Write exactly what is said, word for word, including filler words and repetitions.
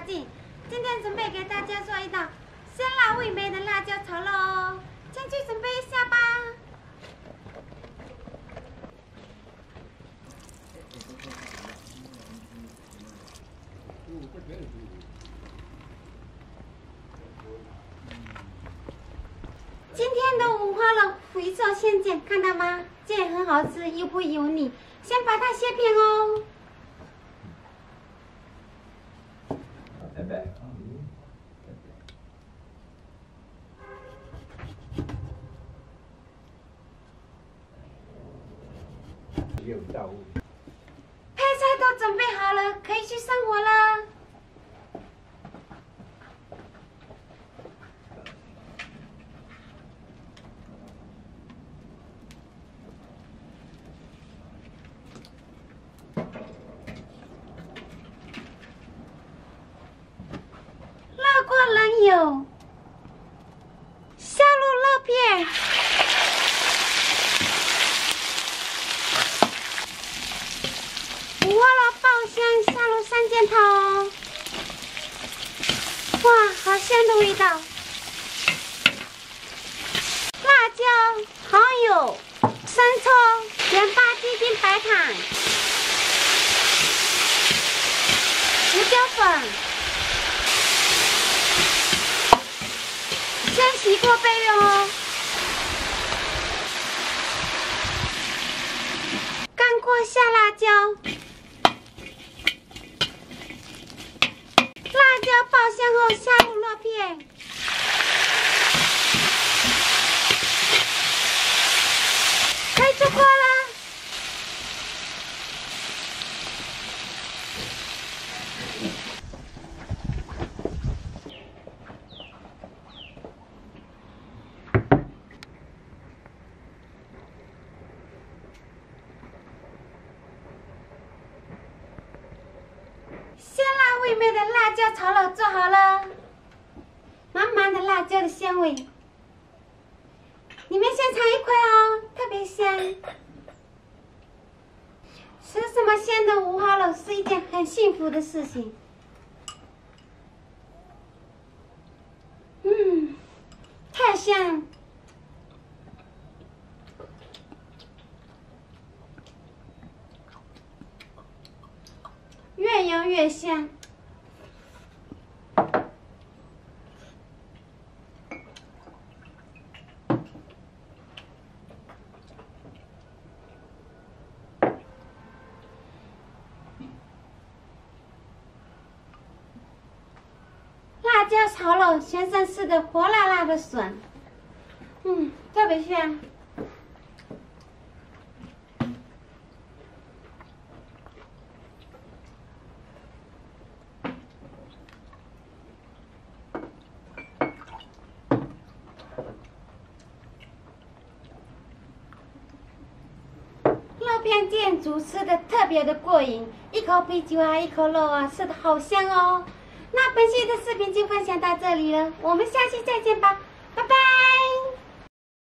景。今天准备给大家做一道鲜辣味美的辣椒炒肉哦，先去准备一下吧。今天的五花肉回收现剪，看到吗？这也很好吃，又不油腻。先把它切片哦。 配菜都准备好了，可以去生火了。热锅冷油，下入肉片。 五花肉爆香，下入三件套哦。哇，好香的味道！辣椒、蚝油、生抽、盐巴、低筋白糖、胡椒粉，先洗过备用哦。干锅下辣椒。 辣椒爆香后，下入肉片，开出锅了。鲜辣味美的辣椒炒肉做好了，满满的辣椒的香味。你们先尝一块哦，特别香。吃这么鲜的五花肉是一件很幸福的事情。嗯，太香。 越油越香，辣椒炒肉全身是个火辣辣的笋，嗯，特别香。 肉片店主吃的特别的过瘾，一口啤酒啊，一口肉啊，吃的好香哦。那本期的视频就分享到这里了，我们下期再见吧。